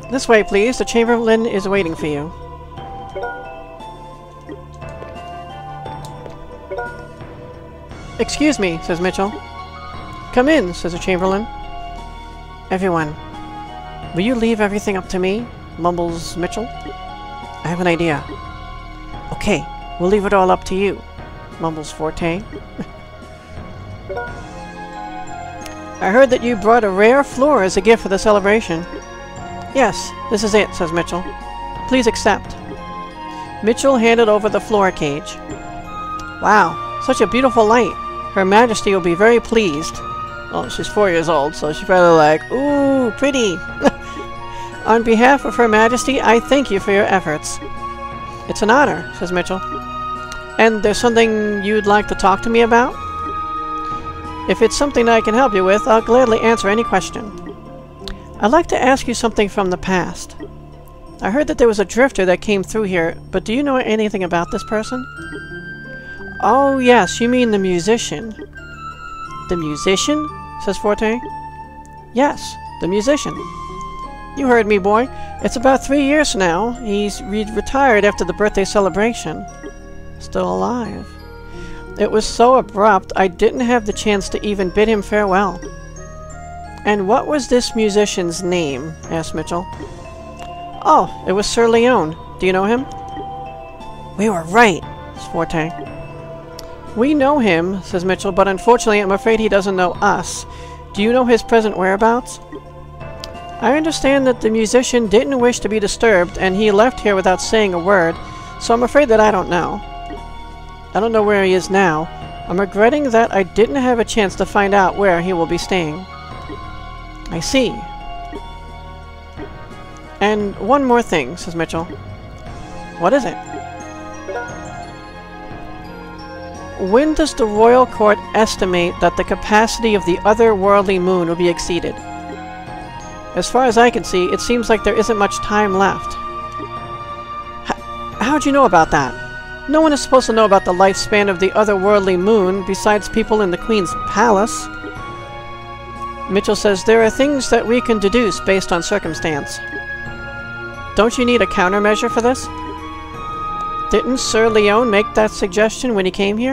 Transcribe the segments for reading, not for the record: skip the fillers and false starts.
This way, please. The chamberlain is waiting for you. Excuse me, says Mitchell. Come in, says the chamberlain. Everyone, will you leave everything up to me? Mumbles Mitchell. I have an idea. Okay, we'll leave it all up to you, mumbles Forte. I heard that you brought a rare floor as a gift for the celebration. Yes, this is it, says Mitchell. Please accept. Mitchell handed over the floor cage. Wow, such a beautiful light. Her Majesty will be very pleased. Oh, she's 4 years old, so she's probably like, ooh, pretty. On behalf of Her Majesty, I thank you for your efforts. It's an honor, says Mitchell. And there's something you'd like to talk to me about? If it's something I can help you with, I'll gladly answer any question. I'd like to ask you something from the past. I heard that there was a drifter that came through here, but do you know anything about this person? Oh, yes, you mean the musician. The musician? Says Forte. Yes, the musician. You heard me, boy. It's about 3 years now. He's retired after the birthday celebration. Still alive. It was so abrupt, I didn't have the chance to even bid him farewell. And what was this musician's name? Asked Mitchell. Oh, it was Sir Leon. Do you know him? We were right, says Forte. We know him, says Mitchell, but unfortunately I'm afraid he doesn't know us. Do you know his present whereabouts? I understand that the musician didn't wish to be disturbed, and he left here without saying a word, so I'm afraid that I don't know. I don't know where he is now. I'm regretting that I didn't have a chance to find out where he will be staying. I see. And one more thing, says Mitchell. What is it? When does the royal court estimate that the capacity of the otherworldly moon will be exceeded? As far as I can see, it seems like there isn't much time left. How'd you know about that? No one is supposed to know about the lifespan of the otherworldly moon besides people in the Queen's palace. Mitchell says there are things that we can deduce based on circumstance. Don't you need a countermeasure for this? Didn't Sir Leon make that suggestion when he came here?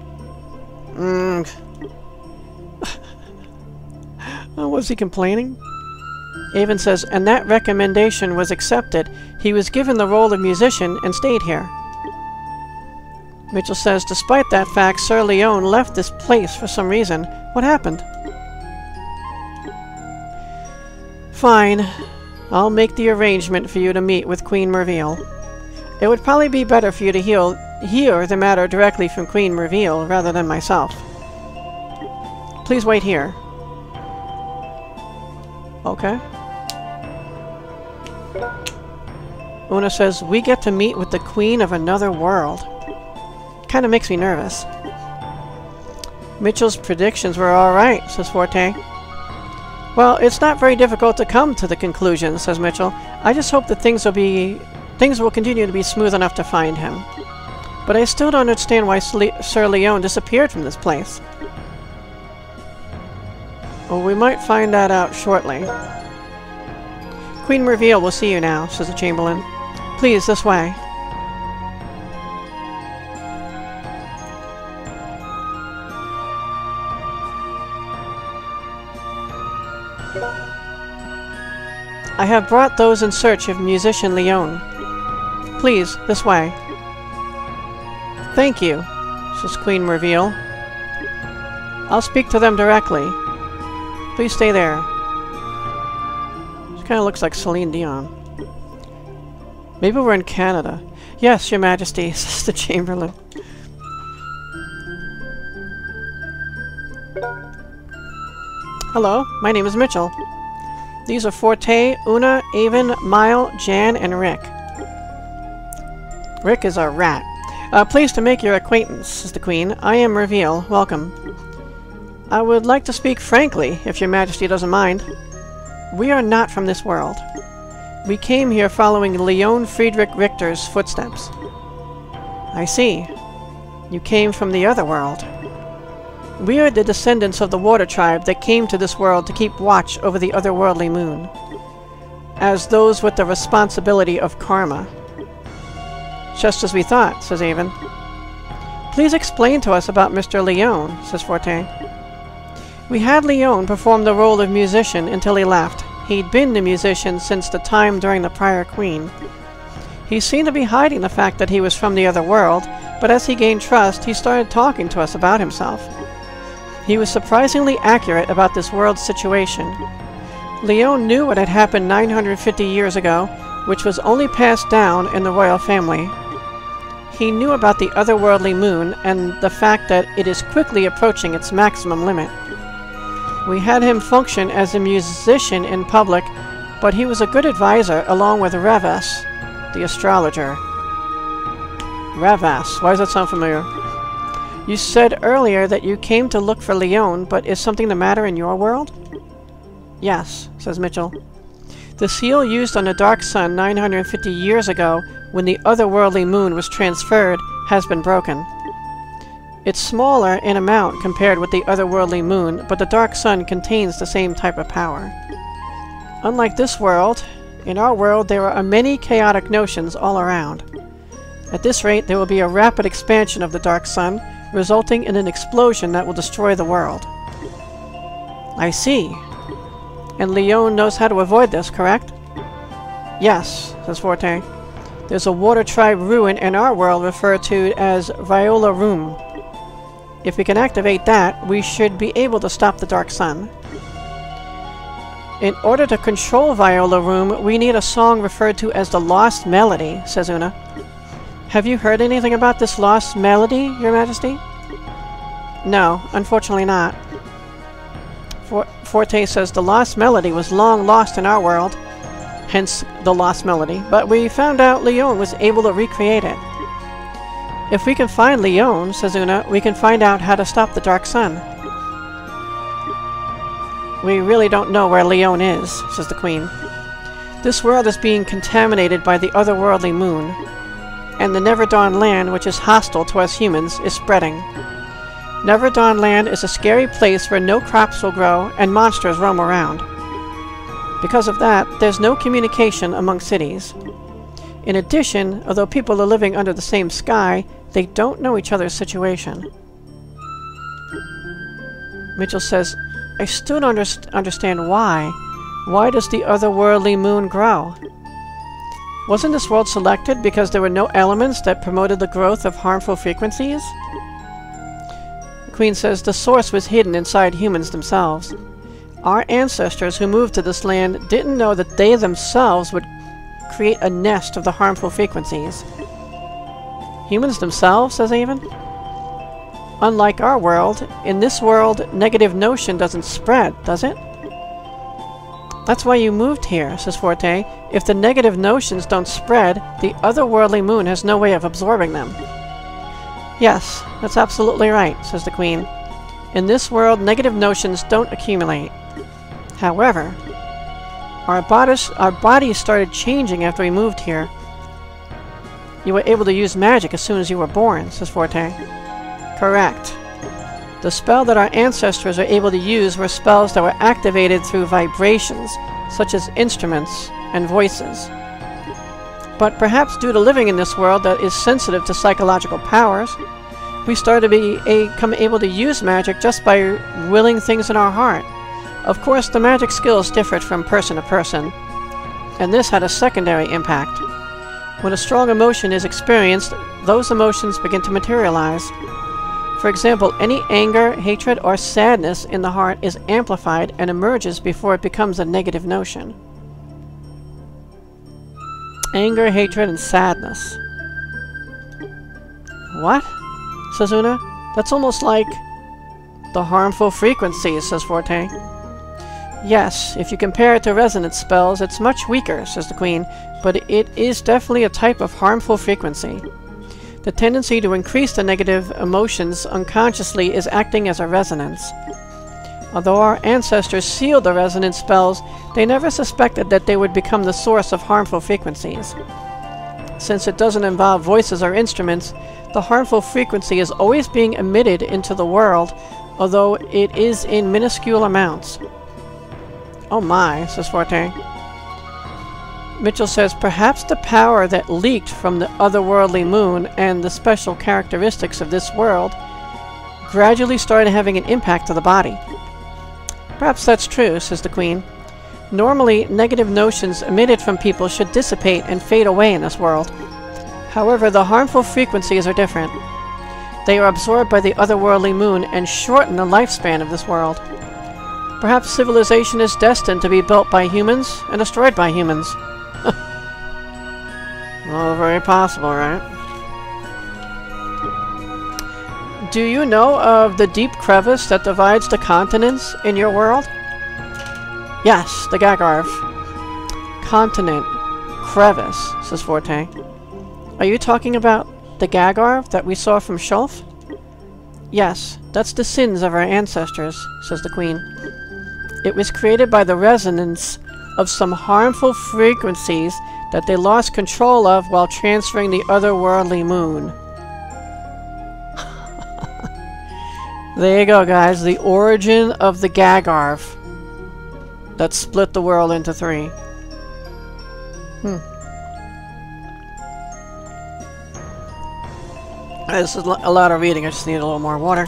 Was he complaining? Avon says, and that recommendation was accepted. He was given the role of musician and stayed here. Mitchell says, despite that fact, Sir Leon left this place for some reason. What happened? Fine. I'll make the arrangement for you to meet with Queen Merveer. It would probably be better for you to hear the matter directly from Queen Merveer rather than myself. Please wait here. Okay. Una says, we get to meet with the Queen of another world. Kinda makes me nervous. Mitchell's predictions were alright, says Forte. Well, it's not very difficult to come to the conclusion, says Mitchell. I just hope that things will continue to be smooth enough to find him. But I still don't understand why Sir Leon disappeared from this place. Well, we might find that out shortly. Queen Merveer will see you now, says the chamberlain. Please, this way. I have brought those in search of musician Leon. Please, this way. Thank you, says Queen Merveer. I'll speak to them directly. Please stay there. She kind of looks like Celine Dion. Maybe we're in Canada. Yes, Your Majesty, says the chamberlain. Hello, my name is Mitchell. These are Forte, Una, Avon, Mile, Jan, and Rick. Rick is our rat. Pleased to make your acquaintance, says the Queen. I am Merveer. Welcome. I would like to speak frankly, if Your Majesty doesn't mind. We are not from this world. We came here following Leon Friedrich Richter's footsteps. I see. You came from the other world. We are the descendants of the water tribe that came to this world to keep watch over the otherworldly moon. as those with the responsibility of karma. Just as we thought, says Avon. Please explain to us about Mr. Leone, says Forte. We had Leone perform the role of musician until he left. He'd been the musician since the time during the prior queen. He seemed to be hiding the fact that he was from the other world, but as he gained trust, he started talking to us about himself. He was surprisingly accurate about this world's situation. Leone knew what had happened 950 years ago, which was only passed down in the royal family. He knew about the otherworldly moon and the fact that it is quickly approaching its maximum limit. We had him function as a musician in public, but he was a good advisor along with Revas, the astrologer. Revas, why does that sound familiar? You said earlier that you came to look for Leone, but is something the matter in your world? Yes, says Mitchell. The seal used on the Dark Sun 950 years ago, when the otherworldly moon was transferred, has been broken. It's smaller in amount compared with the otherworldly moon, but the Dark Sun contains the same type of power. Unlike this world, in our world there are many chaotic notions all around. At this rate, there will be a rapid expansion of the Dark Sun, resulting in an explosion that will destroy the world. I see. And Leone knows how to avoid this, correct? Yes, says Forte. There's a water tribe ruin in our world referred to as Viola Room. If we can activate that, we should be able to stop the Dark Sun. In order to control Viola Room, we need a song referred to as the Lost Melody, says Una. Have you heard anything about this Lost Melody, Your Majesty? No, unfortunately not. Forte says the Lost Melody was long lost in our world, hence the Lost Melody, but we found out Leone was able to recreate it. If we can find Leone, says Una, we can find out how to stop the Dark Sun. We really don't know where Leone is, says the Queen. This world is being contaminated by the otherworldly moon, and the Never Dawn land, which is hostile to us humans, is spreading. Never Dawn land is a scary place where no crops will grow and monsters roam around. Because of that, there's no communication among cities. In addition, although people are living under the same sky, they don't know each other's situation. Mitchell says, I still don't understand why. Why does the otherworldly moon grow? Wasn't this world selected because there were no elements that promoted the growth of harmful frequencies? The Queen says the source was hidden inside humans themselves. Our ancestors who moved to this land didn't know that they themselves would create a nest of the harmful frequencies. Humans themselves, says Avon? Unlike our world, in this world, negative notion doesn't spread, does it? That's why you moved here, says Forte. If the negative notions don't spread, the otherworldly moon has no way of absorbing them. Yes, that's absolutely right, says the Queen. In this world, negative notions don't accumulate. However, our bodies started changing after we moved here. You were able to use magic as soon as you were born, says Forte. Correct. The spell that our ancestors were able to use were spells that were activated through vibrations, such as instruments and voices. But perhaps due to living in this world that is sensitive to psychological powers, we started to become able to use magic just by willing things in our heart. Of course, the magic skills differed from person to person, and this had a secondary impact. When a strong emotion is experienced, those emotions begin to materialize. For example, any anger, hatred, or sadness in the heart is amplified and emerges before it becomes a negative notion. Anger, hatred, and sadness. What? Says Una. That's almost like the harmful frequencies, says Forte. Yes, if you compare it to resonance spells, it's much weaker, says the Queen, but it is definitely a type of harmful frequency. The tendency to increase the negative emotions unconsciously is acting as a resonance. Although our ancestors sealed the resonance spells, they never suspected that they would become the source of harmful frequencies. Since it doesn't involve voices or instruments, the harmful frequency is always being emitted into the world, although it is in minuscule amounts. Oh my, says Forte. Mitchell says, perhaps the power that leaked from the otherworldly moon and the special characteristics of this world gradually started having an impact on the body. Perhaps that's true, says the Queen. Normally, negative notions emitted from people should dissipate and fade away in this world. However, the harmful frequencies are different. They are absorbed by the otherworldly moon and shorten the lifespan of this world. Perhaps civilization is destined to be built by humans and destroyed by humans. Well, very possible, right? Do you know of the deep crevice that divides the continents in your world? Yes, the Gagarv. Continent. Crevice, says Forte. Are you talking about the Gagarv that we saw from Shulf? Yes, that's the sins of our ancestors, says the Queen. It was created by the resonance of some harmful frequencies that they lost control of while transferring the otherworldly moon. There you go, guys. The origin of the Gagarv that split the world into 3. This is a lot of reading. I just need a little more water.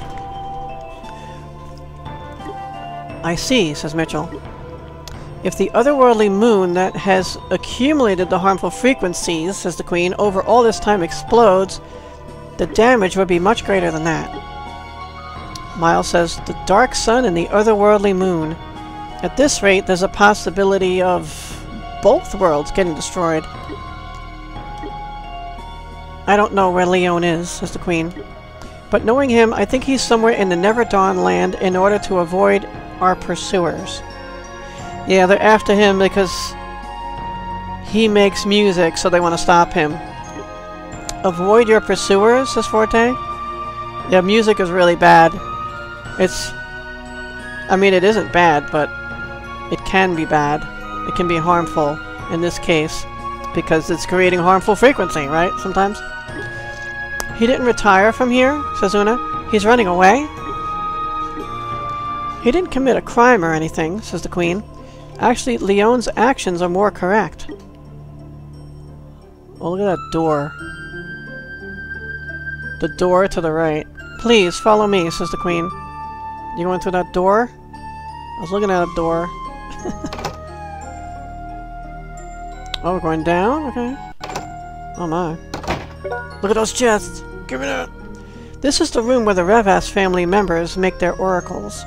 I see, says Mitchell. If the otherworldly moon that has accumulated the harmful frequencies, says the Queen, over all this time explodes, the damage would be much greater than that. Miles says, the dark sun and the otherworldly moon. At this rate, there's a possibility of both worlds getting destroyed. I don't know where Leon is, says the Queen. But knowing him, I think he's somewhere in the Never Dawn land in order to avoid our pursuers. Yeah, they're after him because he makes music, so they want to stop him. Avoid your pursuers, says Forte? Yeah, music is really bad. I mean, it isn't bad, but it can be bad. It can be harmful in this case, because it's creating harmful frequency, right? Sometimes. He didn't retire from here, says Una. He's running away? He didn't commit a crime or anything, says the Queen. Actually, Leon's actions are more correct. Oh, look at that door. The door to the right. Please, follow me, says the Queen. You going through that door? I was looking at a door. Oh, we're going down? Okay. Oh my. Look at those chests! Give me that! This is the room where the Revas family members make their oracles.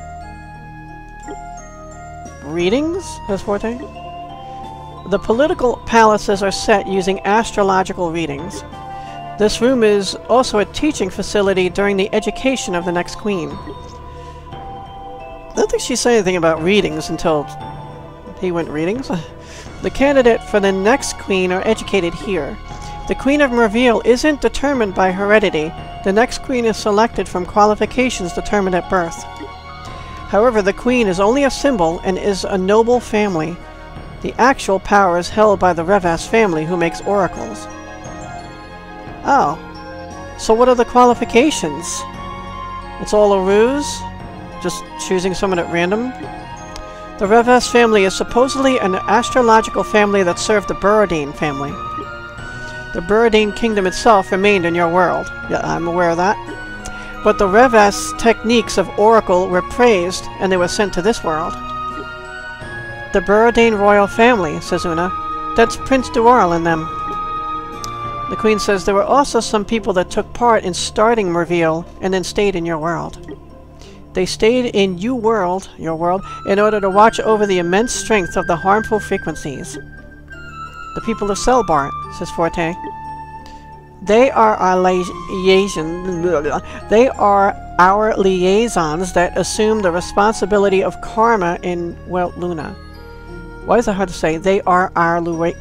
Readings? Says Forte. The political palaces are set using astrological readings. This room is also a teaching facility during the education of the next queen. I don't think she said anything about readings until he went readings. The candidate for the next queen are educated here. The Queen of Merveer isn't determined by heredity. The next queen is selected from qualifications determined at birth. However, the queen is only a symbol and is a noble family. The actual power is held by the Revas family, who makes oracles. Oh. So what are the qualifications? It's all a ruse? Just choosing someone at random? The Revas family is supposedly an astrological family that served the Buradine family. The Buradine kingdom itself remained in your world. Yeah, I'm aware of that. But the Revas techniques of oracle were praised, and they were sent to this world. The Buradine royal family, says Una. That's Prince Duarl and them. The Queen says there were also some people that took part in starting Merveer and then stayed in your world. They stayed in your world, in order to watch over the immense strength of the harmful frequencies. The people of Selbart, says Forte. They are our liaisons that assume the responsibility of karma in Weltluna. Why is it hard to say? They are our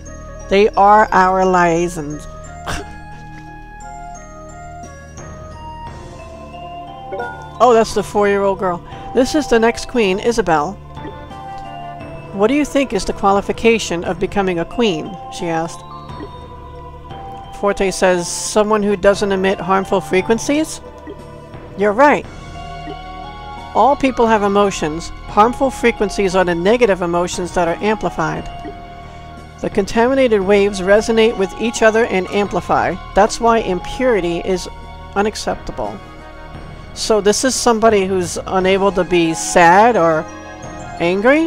liaisons. Oh, that's the 4-year-old girl. This is the next queen, Isabel. What do you think is the qualification of becoming a queen? She asked. Forte says, someone who doesn't emit harmful frequencies? You're right. All people have emotions. Harmful frequencies are the negative emotions that are amplified. The contaminated waves resonate with each other and amplify. That's why impurity is unacceptable. So this is somebody who's unable to be sad or angry?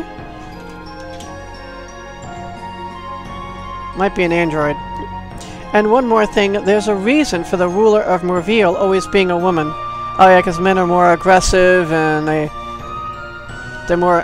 Might be an android. And one more thing, there's a reason for the ruler of Merveer always being a woman. Oh yeah, because men are more aggressive and they're more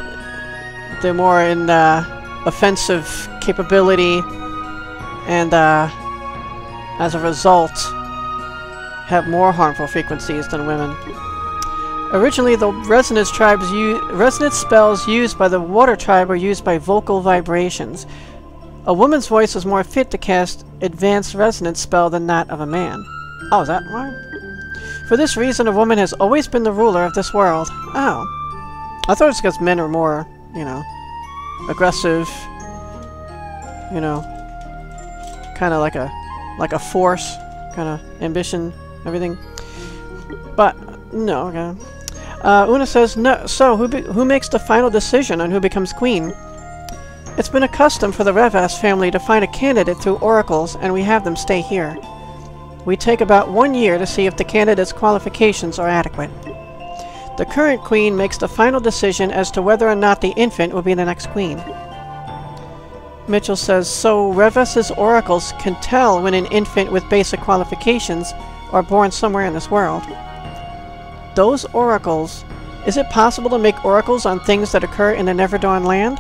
in offensive capability, and as a result have more harmful frequencies than women. Originally, the resonance spells used by the water tribe were used by vocal vibrations. A woman's voice is more fit to cast advanced resonance spell than that of a man. Oh, is that right? For this reason, a woman has always been the ruler of this world. Oh. I thought it was because men are more, you know, aggressive, you know, kind of like a force, kind of ambition, everything. But, no, okay. Una says, no, so who makes the final decision on who becomes queen? It's been a custom for the Revas family to find a candidate through oracles, and we have them stay here. We take about 1 year to see if the candidate's qualifications are adequate. The current queen makes the final decision as to whether or not the infant will be the next queen. Mitchell says, so Revas's oracles can tell when an infant with basic qualifications are born somewhere in this world. Those oracles... Is it possible to make oracles on things that occur in the Neverdawn land?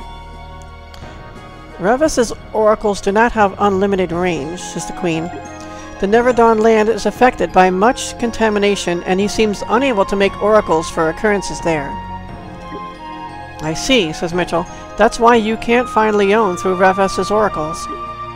Revas's oracles do not have unlimited range, says the queen. The Neverdawn land is affected by much contamination, and he seems unable to make oracles for occurrences there. I see, says Mitchell. That's why you can't find Leon through Revas's oracles.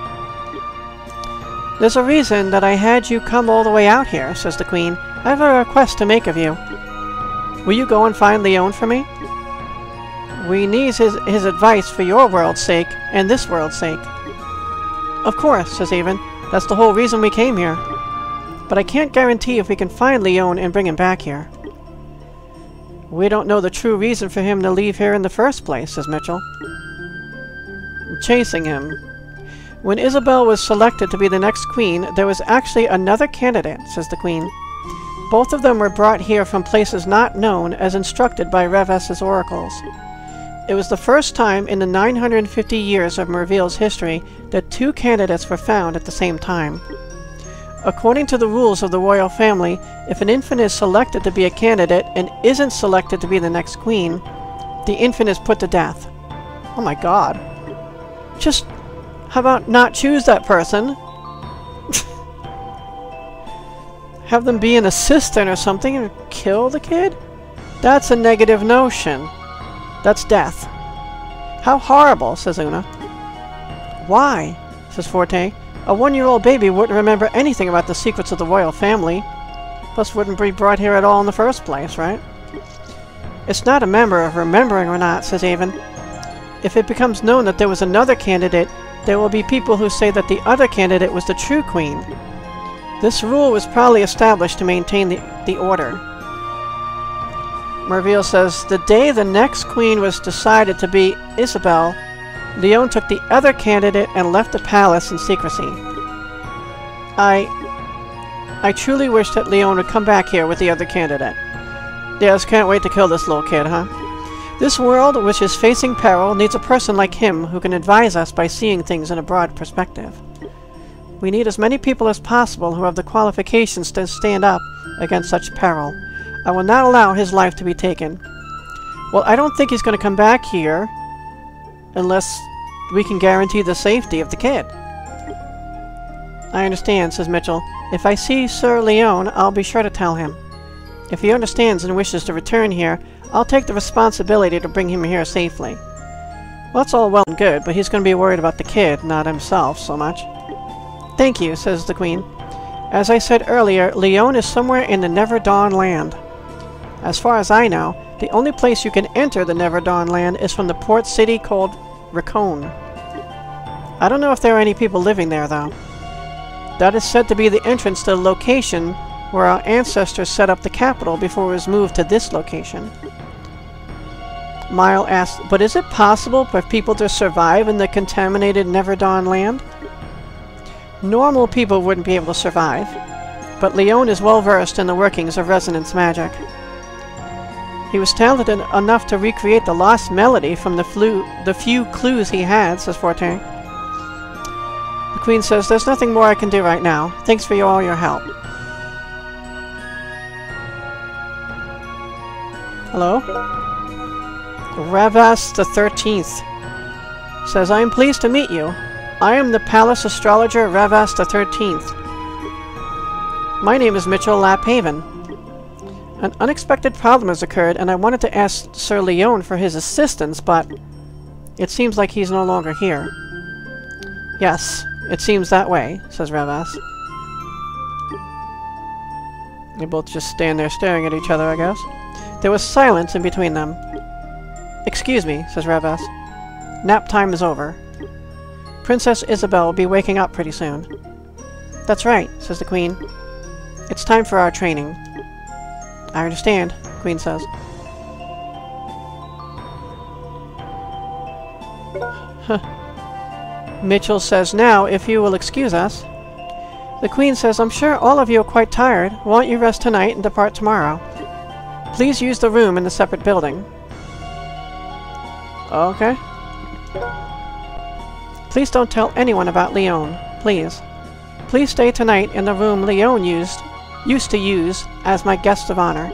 There's a reason that I had you come all the way out here, says the queen. I have a request to make of you. Will you go and find Leon for me? We need his advice for your world's sake, and this world's sake. Of course, says Avon. That's the whole reason we came here. But I can't guarantee if we can find Leon and bring him back here. We don't know the true reason for him to leave here in the first place, says Mitchell. Chasing him. When Isabel was selected to be the next queen, there was actually another candidate, says the queen. Both of them were brought here from places not known as instructed by Revas's oracles. It was the first time in the 950 years of Merveer's history that 2 candidates were found at the same time. According to the rules of the royal family, if an infant is selected to be a candidate and isn't selected to be the next queen, the infant is put to death. Oh my god. Just, how about not choose that person? Have them be an assistant or something and kill the kid? That's a negative notion. That's death. How horrible, says Una. Why? Says Forte. A 1-year-old baby wouldn't remember anything about the secrets of the royal family. Plus wouldn't be brought here at all in the first place, right? It's not a matter of remembering or not, says Avon. If it becomes known that there was another candidate, there will be people who say that the other candidate was the true queen. This rule was probably established to maintain the order. Merveer says, the day the next queen was decided to be Isabel, Leon took the other candidate and left the palace in secrecy. I truly wish that Leon would come back here with the other candidate. Yes, can't wait to kill this little kid, huh? This world, which is facing peril, needs a person like him who can advise us by seeing things in a broad perspective. We need as many people as possible who have the qualifications to stand up against such peril. I will not allow his life to be taken. Well, I don't think he's going to come back here unless we can guarantee the safety of the kid. I understand, says Mitchell. If I see Sir Leon, I'll be sure to tell him. If he understands and wishes to return here, I'll take the responsibility to bring him here safely. Well, that's all well and good, but he's going to be worried about the kid, not himself so much. Thank you, says the Queen. As I said earlier, Leon is somewhere in the Neverdawn land. As far as I know, the only place you can enter the Neverdawn land is from the port city called Raccoon. I don't know if there are any people living there, though. That is said to be the entrance to the location where our ancestors set up the capital before it was moved to this location. Mile asks, but is it possible for people to survive in the contaminated Never Dawn land? Normal people wouldn't be able to survive, but Leon is well versed in the workings of resonance magic. He was talented enough to recreate the lost melody from the few clues he had, says Forte. The Queen says, there's nothing more I can do right now. Thanks for all your help. Hello? Ravas the 13th says, I am pleased to meet you. I am the Palace Astrologer Ravas the 13th. My name is Mitchell Laphaven. An unexpected problem has occurred, and I wanted to ask Sir Leon for his assistance, but it seems like he's no longer here. Yes, it seems that way, says Ravas. They both just stand there staring at each other, I guess. There was silence in between them. Excuse me, says Ravas. Nap time is over. Princess Isabel will be waking up pretty soon. That's right, says the Queen. It's time for our training. I understand, the Queen says. Mitchell says, now, if you will excuse us. The Queen says, I'm sure all of you are quite tired. Why don't you rest tonight and depart tomorrow? Please use the room in the separate building. Okay. Please don't tell anyone about Leon, please. Please stay tonight in the room Leon used to use as my guest of honor.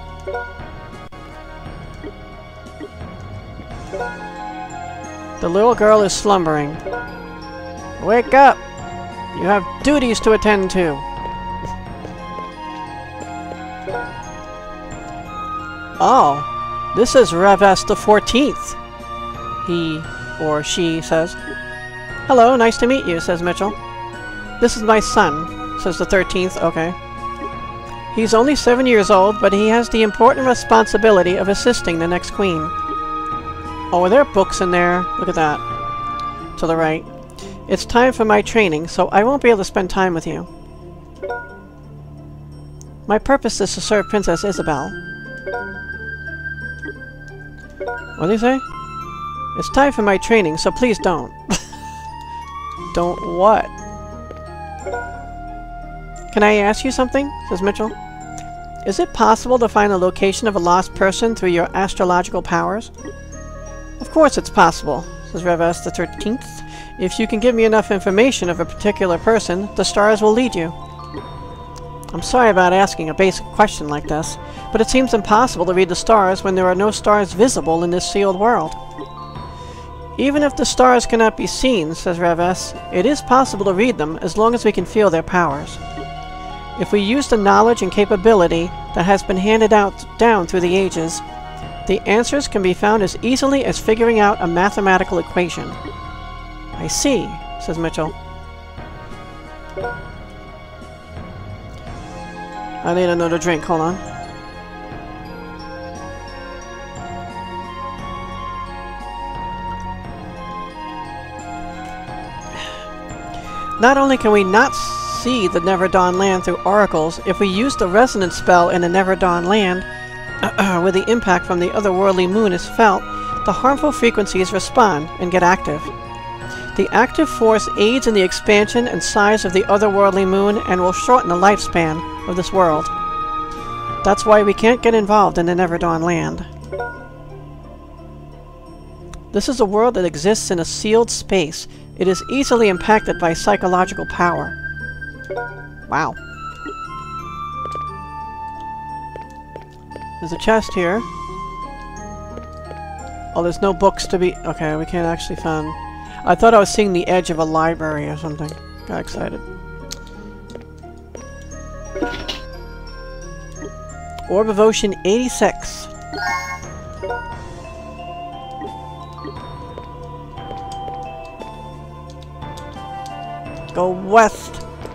The little girl is slumbering. Wake up! You have duties to attend to. Oh, this is Ravas the 14th. He or she says. Hello, nice to meet you, says Mitchell. This is my son, says the 13th. Okay. He's only 7 years old, but he has the important responsibility of assisting the next queen. Oh, are there books in there? Look at that. To the right. It's time for my training, so I won't be able to spend time with you. My purpose is to serve Princess Isabel. What do you say? It's time for my training, so please don't. Don't what? Can I ask you something? Says Mitchell. Is it possible to find the location of a lost person through your astrological powers? Of course it's possible, says Ravas the 13th. If you can give me enough information of a particular person, the stars will lead you. I'm sorry about asking a basic question like this, but it seems impossible to read the stars when there are no stars visible in this sealed world. Even if the stars cannot be seen, says Ravas, it is possible to read them as long as we can feel their powers. If we use the knowledge and capability that has been handed down through the ages, the answers can be found as easily as figuring out a mathematical equation. I see, says Mitchell. I need another drink, hold on. Not only can we not see the Never Dawn land through oracles, if we use the resonance spell in the Never Dawn land, where the impact from the otherworldly moon is felt, the harmful frequencies respond and get active. The active force aids in the expansion and size of the otherworldly moon and will shorten the lifespan of this world. That's why we can't get involved in the Never Dawn land. This is a world that exists in a sealed space. It is easily impacted by psychological power. Wow. There's a chest here. Oh, there's no books to be... Okay, we can't actually find... I thought I was seeing the edge of a library or something. Got excited. Orb of Ocean 86. Go west.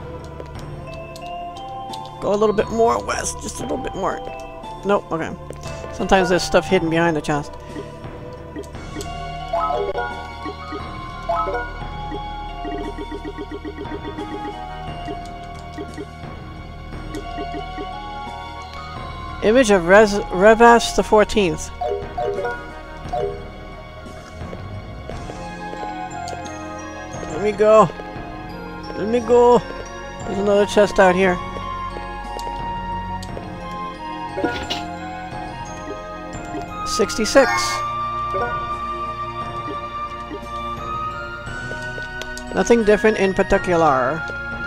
Go a little bit more west. Just a little bit more. Nope, okay. Sometimes there's stuff hidden behind the chest. Image of Ravas the 14th. me go. Let me go. There's another chest out here. $66. Nothing different in particular.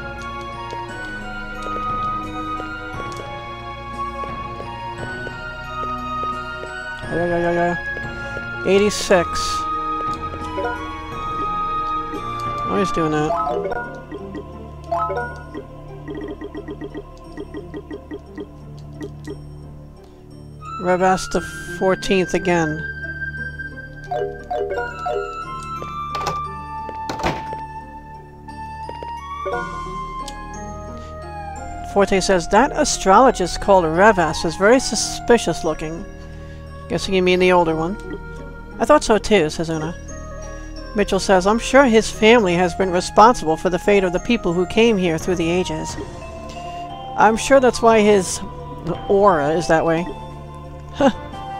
Yeah. 86. Why is doing that? Revass the 14th again. Forte says, that astrologist called Revass is very suspicious looking. Guessing you mean the older one. I thought so too, says Una. Mitchell says, I'm sure his family has been responsible for the fate of the people who came here through the ages. I'm sure that's why his aura is that way. Huh.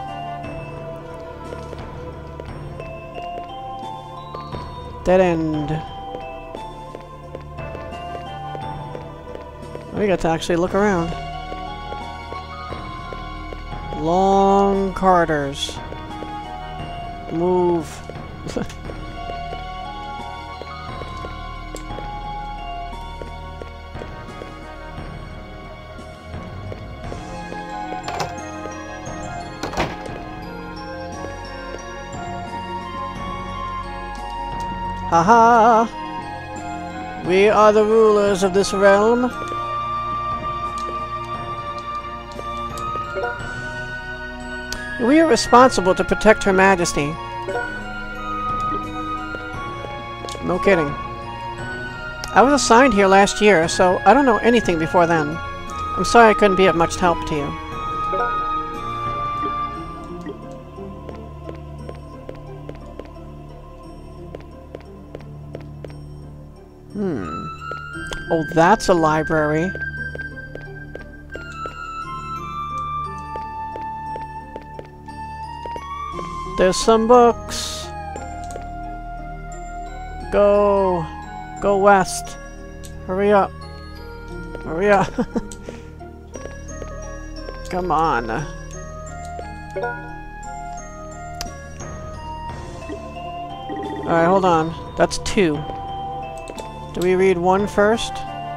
Dead end. We got to actually look around. Long corridors. Move. Haha! We are the rulers of this realm. We are responsible to protect Her Majesty. No kidding. I was assigned here last year, so I don't know anything before then. I'm sorry I couldn't be of much help to you. Oh, that's a library. There's some books. Go. Go west. Hurry up. Hurry up. Come on. Alright, hold on. That's 2. Do we read 1 first?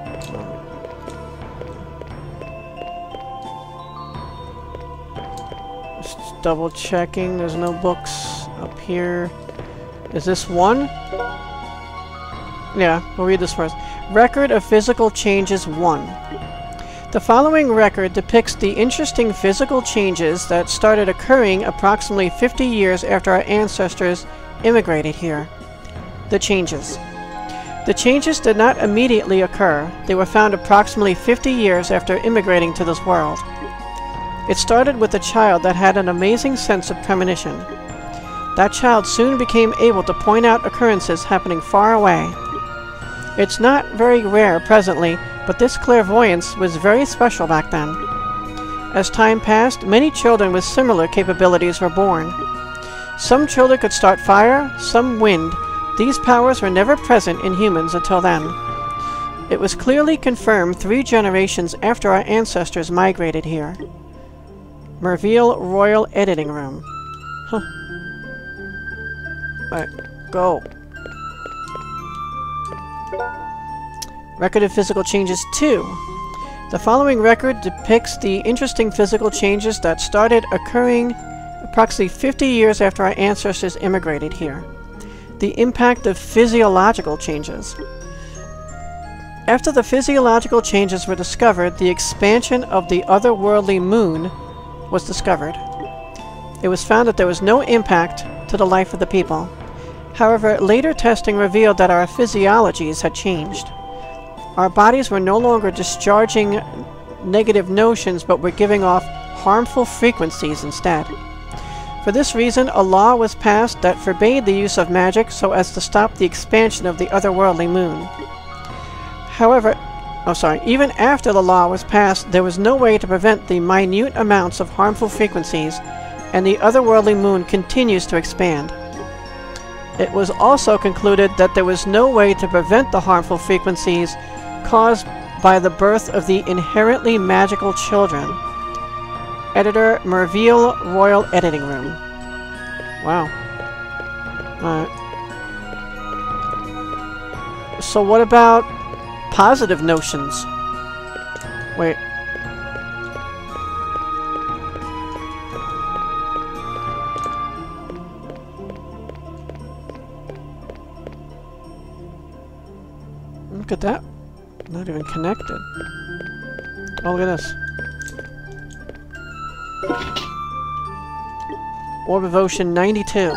Just double checking. There's no books up here. Is this 1? Yeah, we'll read this first. Record of Physical Changes 1. The following record depicts the interesting physical changes that started occurring approximately 50 years after our ancestors immigrated here. The changes. The changes did not immediately occur. They were found approximately 50 years after immigrating to this world. It started with a child that had an amazing sense of premonition. That child soon became able to point out occurrences happening far away. It's not very rare presently, but this clairvoyance was very special back then. As time passed, many children with similar capabilities were born. Some children could start fire, some wind. These powers were never present in humans until then. It was clearly confirmed 3 generations after our ancestors migrated here. Merveer Royal Editing Room. Huh. Alright, go. Record of Physical Changes 2. The following record depicts the interesting physical changes that started occurring approximately 50 years after our ancestors immigrated here. The impact of physiological changes. After the physiological changes were discovered, the expansion of the otherworldly moon was discovered. It was found that there was no impact to the life of the people. However, later testing revealed that our physiologies had changed. Our bodies were no longer discharging negative notions, but were giving off harmful frequencies instead. For this reason, a law was passed that forbade the use of magic so as to stop the expansion of the otherworldly moon. However, even after the law was passed, there was no way to prevent the minute amounts of harmful frequencies, and the otherworldly moon continues to expand. It was also concluded that there was no way to prevent the harmful frequencies caused by the birth of the inherently magical children. Editor, Merveer, Royal Editing Room. Wow. Alright. So what about positive notions? Wait. Look at that. Not even connected. Oh, look at this. Orb of Ocean 92.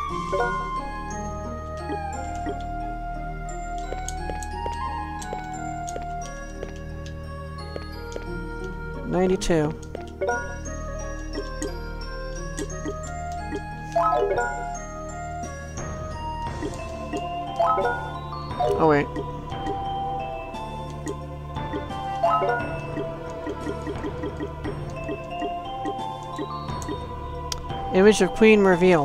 Oh, wait. Image of Queen Merveer.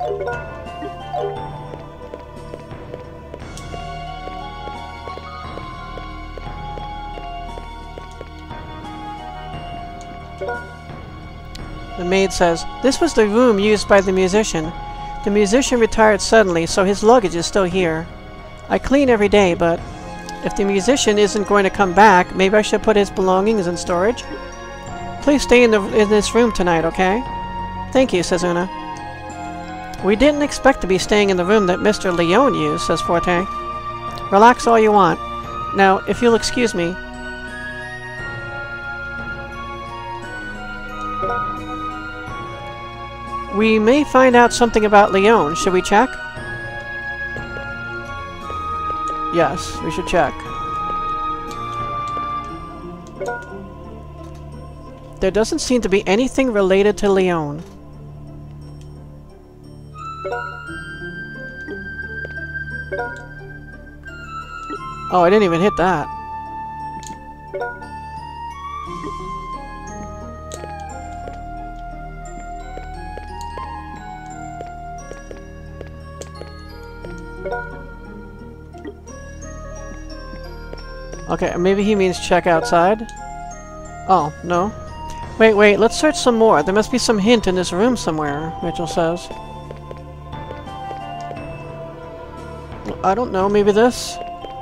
The maid says, "This was the room used by the musician. The musician retired suddenly, so his luggage is still here. I clean every day, but if the musician isn't going to come back, maybe I should put his belongings in storage? Please stay in this room tonight, okay?" "Thank you," says Una. "We didn't expect to be staying in the room that Mr. Leone used," says Forte. "Relax all you want. Now, if you'll excuse me..." "We may find out something about Leone. Should we check?" "Yes, we should check." There doesn't seem to be anything related to Leone. Oh, I didn't even hit that. Okay, maybe he means check outside? Oh, no. Wait, let's search some more. There must be some hint in this room somewhere, Mitchell says. I don't know, maybe this?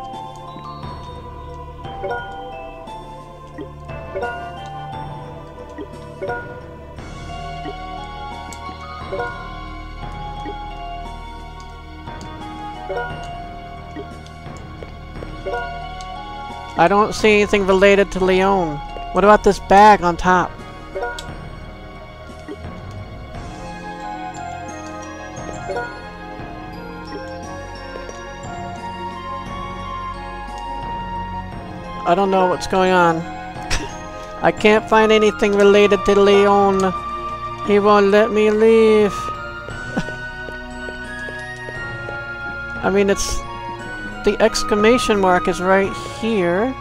I don't see anything related to Leone. What about this bag on top? I don't know what's going on. I can't find anything related to Leone. He won't let me leave. I mean, it's... the exclamation mark is right here.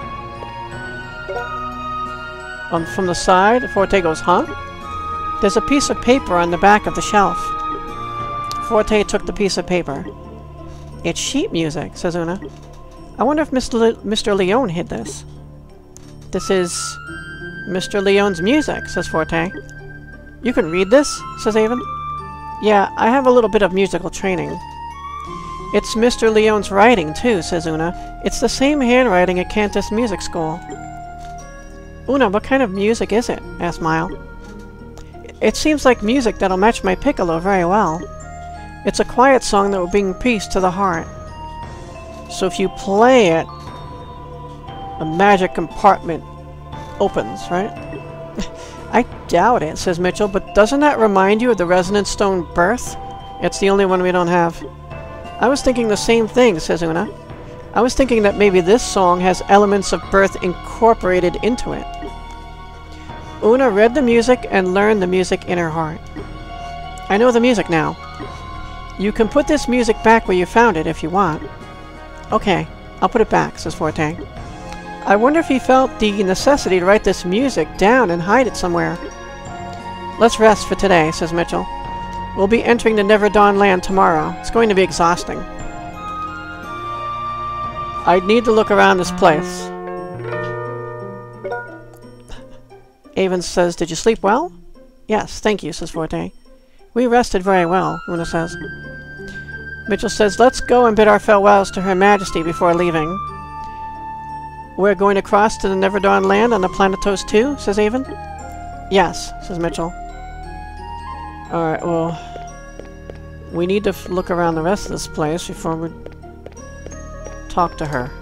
From the side, Forte goes, "Huh?" There's a piece of paper on the back of the shelf. Forte took the piece of paper. "It's sheet music," says Una. "I wonder if Mr. Leone hid this." "This is Mr. Leone's music," says Forte. "You can read this?" says Avon. "Yeah, I have a little bit of musical training." "It's Mr. Leone's writing, too," says Una. "It's the same handwriting at Cantus Music School." "Una, what kind of music is it?" asks Mile. "It seems like music that'll match my piccolo very well. It's a quiet song that will bring peace to the heart. So if you play it, a magic compartment opens, right?" "I doubt it," says Mitchell, "but doesn't that remind you of the resonance stone Birth? It's the only one we don't have." "I was thinking the same thing," says Una. "I was thinking that maybe this song has elements of Birth incorporated into it." Una read the music and learned the music in her heart. "I know the music now. You can put this music back where you found it if you want." "Okay, I'll put it back," says Forte. "I wonder if he felt the necessity to write this music down and hide it somewhere." "Let's rest for today," says Mitchell. We'll be entering the Never Dawn land tomorrow. It's going to be exhausting. I need to look around this place. Avon says, did you sleep well? Yes, thank you, says Forte. We rested very well, Una says. Mitchell says, let's go and bid our farewells to Her Majesty before leaving. We're going to cross to the Never Dawn land on the Planetos 2, says Avon. Yes, says Mitchell. Alright, well... we need to look around the rest of this place before we talk to her.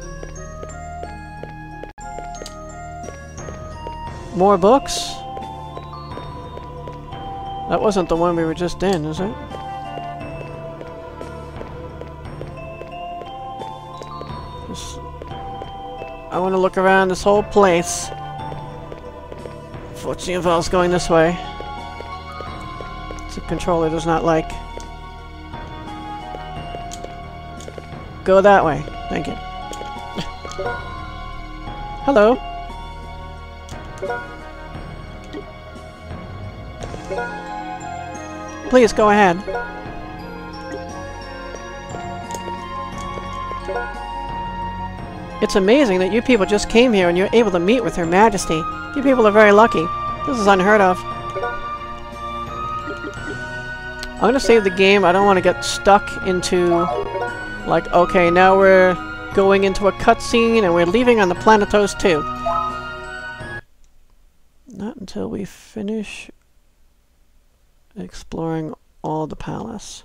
More books? That wasn't the one we were just in, is it? I want to look around this whole place. Fortunately, if I was going this way. The controller does not like. Go that way. Thank you. Hello. Please, go ahead. It's amazing that you people just came here and you're able to meet with Her Majesty. You people are very lucky. This is unheard of. I'm gonna save the game. I don't want to get stuck into... like, okay, now we're going into a cutscene and we're leaving on the Planetos 2. Not until we finish exploring all the palace.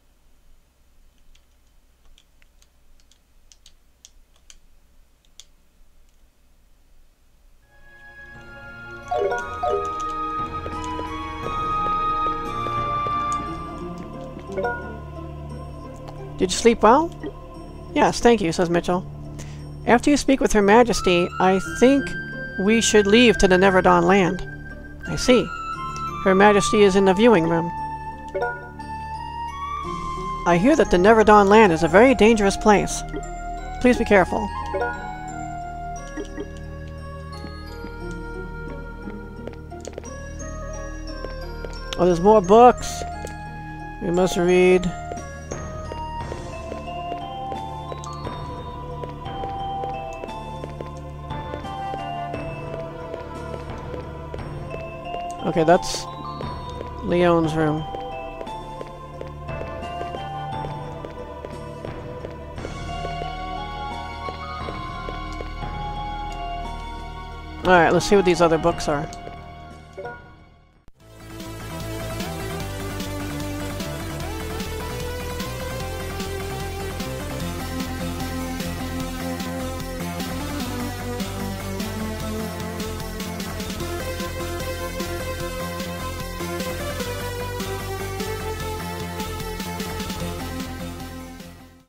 Did you sleep well? Yes, thank you, says Mitchell. After you speak with Her Majesty, I think we should leave to the Never Dawn land. I see. Her Majesty is in the viewing room. I hear that the Never Dawn land is a very dangerous place. Please be careful. Oh, there's more books! We must read... Okay, that's Leon's room. Alright, let's see what these other books are.